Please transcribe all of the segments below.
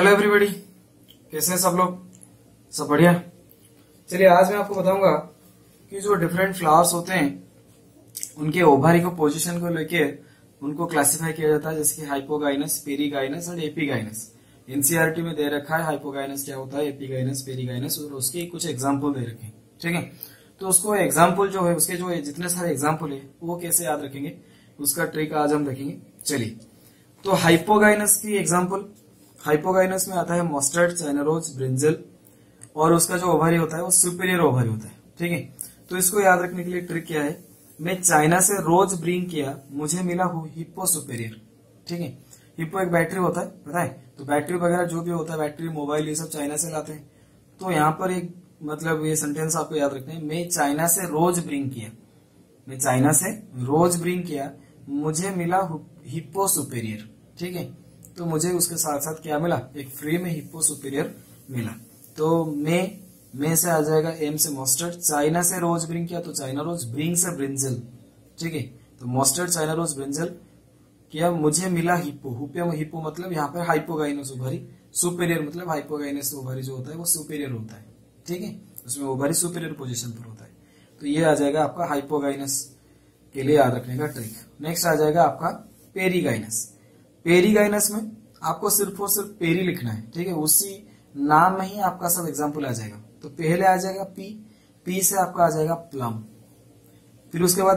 Hello everybody, कैसे हैं सब लोग? सब बढ़िया। चलिए आज मैं आपको बताऊंगा कि जो डिफरेंट फ्लावर्स होते हैं उनके ओवारी को पोजीशन को लेके उनको क्लासिफाई किया जाता है, जैसे कि हाइपोगाइनस, पेरीगाइनस और एपीगाइनस। एनसीईआरटी में दे रखा है हाइपोगाइनस क्या होता है, एपीगाइनस, पेरीगाइनस, और उसके कुछ एग्जाम्पल दे रखे हैं। ठीक है, तो उसको एग्जाम्पल जो है, उसके जो जितने सारे एग्जाम्पल है वो कैसे याद रखेंगे, उसका ट्रिक आज हम देखेंगे। चलिए, तो हाइपोगाइनस की एग्जाम्पल, हाइपोगाइनस में आता है मस्टर्ड, चाइना रोज, ब्रिंजल, और उसका जो ओवरी होता है वो सुपीरियर ओवरी होता है। ठीक है, तो इसको याद रखने के लिए ट्रिक क्या है, मैं चाइना से रोज ब्रिंग किया, मुझे मिला हिप्पो सुपीरियर। ठीक है, हिप्पो एक बैटरी होता है, पता है, तो बैटरी वगैरह जो भी होता है, बैटरी, मोबाइल, ये सब चाइना से लाते हैं। तो यहाँ पर एक मतलब ये सेंटेंस आपको याद रखना है, मैं चाइना से रोज ब्रिंग किया, मैं चाइना से रोज ब्रिंग किया, मुझे मिला हिप्पो सुपीरियर। ठीक है, तो मुझे उसके साथ साथ क्या मिला, एक फ्री में हिप्पो सुपीरियर मिला। तो मैं से आ जाएगा एम से मस्टर्ड, चाइना से रोज ब्रिंग किया तो चाइना रोज, ब्रिंग से ब्रिंजल। ठीक है, तो मस्टर्ड, चाइना रोज, ब्रिंजल किया, मुझे मिला हिप्पो। हिप्पो मतलब यहाँ पे हाइपोगाइनस ओवरी, सुपीरियर मतलब हाइपोगाइनस ओवरी जो होता है वो सुपीरियर होता है। ठीक है, उसमें ओवरी सुपीरियर पोजीशन पर होता है। तो ये आ जाएगा आपका हाइपोगाइनस के लिए याद रखने का ट्रिक। नेक्स्ट आ जाएगा आपका पेरीगाइनस। पेरीगाइनस में आपको सिर्फ और सिर्फ पेरी लिखना है। ठीक है, उसी नाम में ही आपका सब एग्जाम्पल आ जाएगा। तो पहले आ जाएगा पी से आपका आ जाएगा प्लम, फिर उसके बाद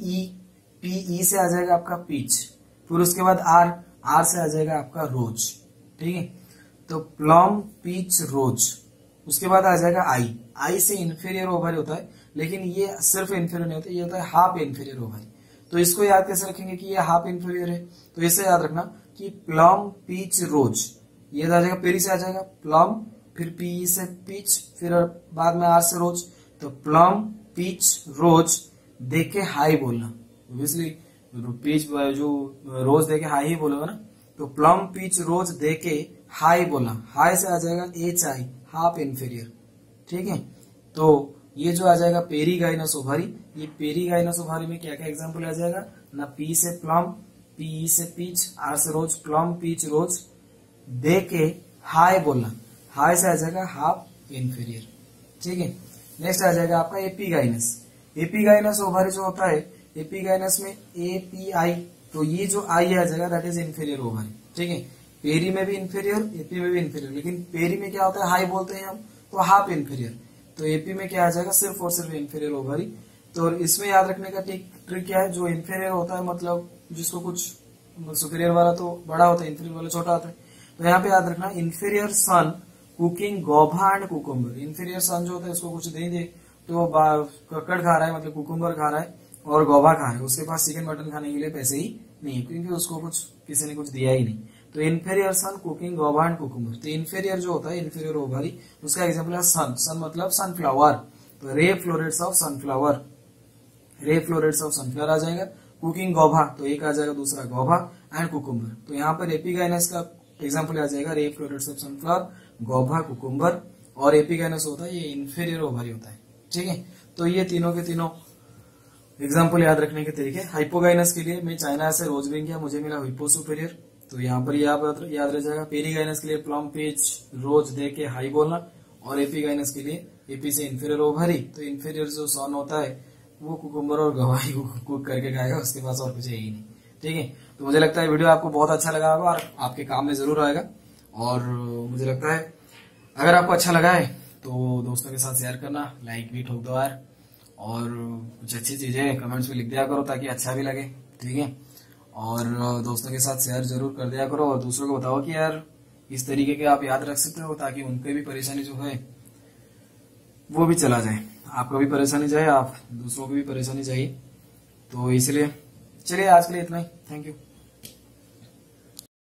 पीई से आ जाएगा आपका पीच, फिर उसके बाद आर से आ जाएगा आपका रोज। ठीक है, तो प्लम, पीच, रोज। उसके बाद आ जाएगा आई से इंफीरियर ओवरी होता है, लेकिन ये सिर्फ इंफीरियर नहीं होता, ये होता है हाफ इंफीरियर ओवरी। तो इसको याद कैसे रखेंगे कि ये हाफ इंफीरियर है, तो इसे याद रखना कि प्लम, पीच, रोज, ये आ जाएगा पेरी से आ जाएगा प्लम, फिर पी से पीच, फिर बाद में आर से रोज। तो प्लम, पीच, रोज देख के हाई बोलना, ऑब्वियसली पीच जो रोज देके हाई ही बोलोगे ना, तो प्लम, पीच, रोज देके हाई बोलना, हाई से आ जाएगा एच आई, हाफ इंफीरियर। ठीक है, तो ये जो आ जाएगा पेरीगाइनस ओवरी, ये पेरीगाइनस ओवरी में क्या क्या एग्जांपल आ जाएगा ना, पी से प्लम, पी से पीच, आर से रोज, प्लम, पीच, रोज दे के हाई बोलना, हाई से आ जाएगा हाफ इंफीरियर। ठीक है, नेक्स्ट आ जाएगा आपका एपीगाइनस। एपीगाइनस ओवरी जो होता है, एपीगाइनस में एपीआई, तो ये जो आई आ जाएगा दैट इज इंफीरियर ओवरी। ठीक है, पेरी में भी इंफीरियर, एपी में भी इंफीरियर, लेकिन पेरी में क्या होता है, हाई बोलते हैं हम, तो हाफ इंफीरियर। तो एपी में क्या आ जाएगा, सिर्फ और सिर्फ इंफीरियर ओवरी। तो इसमें याद रखने का ट्रिक क्या है, जो इंफीरियर होता है मतलब जिसको कुछ सुपीरियर वाला तो बड़ा होता है, इंफीरियर वाला छोटा होता है। तो यहाँ पे याद रखना इंफीरियर सन कुकिंग गोभा एंड कुकुम्बर। इंफीरियर सन जो होता है उसको कुछ नहीं दे, तो ककड़ खा रहा है, मतलब कुकुम्बर खा रहा है और गोभा खा रहा है, उसके पास चिकन मटन खाने के लिए पैसे ही नहीं है, क्योंकि उसको कुछ किसी ने कुछ दिया ही नहीं। तो इंफीरियर सन कुकिंग गोभा एंड कुकुम्बर, तो इंफीरियर जो होता है, इंफीरियर ओवरी, उसका एग्जाम्पल है सन। सन मतलब सनफ्लावर, तो ray florets of sunflower, ray florets of sunflower आ जाएगा। कुकिंग गोभा, तो एक आ जाएगा दूसरा गोभा एंड कुकुम्बर। तो यहाँ पर एपीगाइनस का एग्जाम्पल आ जाएगा रे फ्लोरेट्स ऑफ सनफ्लावर, गोभा, कुकुम्बर, और एपीगाइनस होता है ये इंफीरियर ओवरी होता है। ठीक है, तो ये तीनों के तीनों एग्जाम्पल याद रखने के तरीके। हाइपोगाइनस के लिए मैं चाइना से रोज ब्रिंग किया, मुझे मिला हिप्पो सुपीरियर, तो यहाँ पर याद रह जाएगा। पेरीगाइनस के लिए प्लम, पीच, रोज दे के हाई बोलना, और एपीगाइनस के लिए एपी से इंफीरियर ओवरी, तो इंफीरियर जो सन होता है वो कुकुम्बर और गवाही कुक करके खाएगा, उसके पास और कुछ है ही नहीं। ठीक है, तो मुझे लगता है वीडियो आपको बहुत अच्छा लगा होगा और आपके काम में जरूर आएगा। और मुझे लगता है अगर आपको अच्छा लगा है तो दोस्तों के साथ शेयर करना, लाइक भी ठोक दो यार, और कुछ अच्छी चीजें कमेंट्स में लिख दिया करो ताकि अच्छा भी लगे। ठीक है, और दोस्तों के साथ शेयर जरूर कर दिया करो, और दूसरों को बताओ कि यार इस तरीके के आप याद रख सकते हो, ताकि उनके भी परेशानी जो है वो भी चला जाए, आपको भी परेशानी जाए, आप दूसरों को भी परेशानी चाहिए। तो इसलिए चलिए आज के लिए इतना ही, थैंक यू।